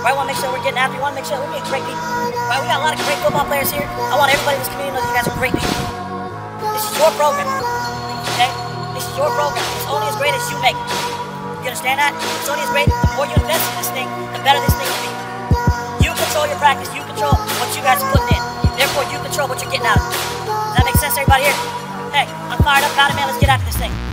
Right? We want to make sure we're getting after. We want to make sure we're being great people. Right? We got a lot of great football players here. I want everybody in this community to know that you guys are great people. This is your program. Okay? This is your program. It's only as great as you make it. You understand that? It's only as great. The more you invest in this thing, the better this thing will be. You control your practice. You control what you guys are putting in. Therefore, you control what you're getting out of it. Does that make sense, everybody here? Hey, I'm fired up, got it, man. Let's get after this thing.